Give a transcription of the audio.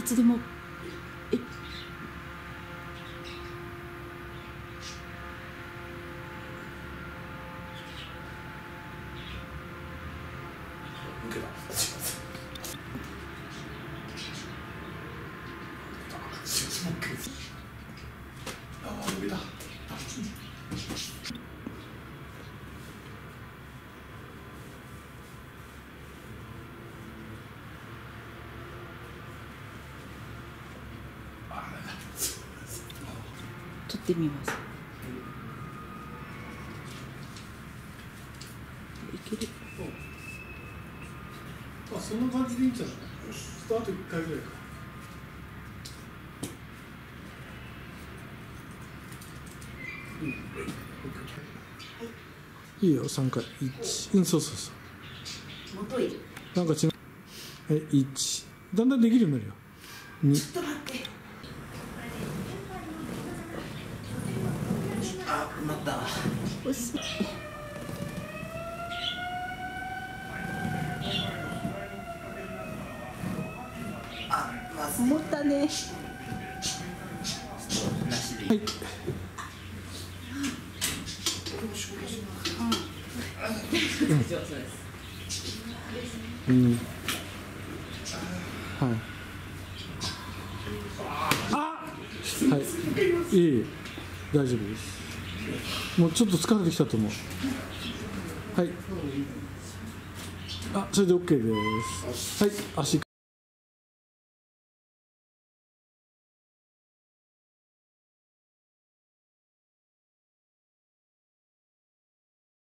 つでも抜けた。ああ、抜けた。 撮ってみます。いける。 あ、そんな感じでいいんじゃない？スタート1回ぐらいか。いいよ、3回。1、そうそうそう。 元いる。 なんか違う。1。だんだんできるようになるよ。2。 ちょっと待って。 あ、埋まった。 おし。 あ、まずい。 思ったね。 なしで。 はい。うん。はい。はい。いい。大丈夫です。もうちょっと疲れてきたと思う。はい。あ、それで OK です。はい。足。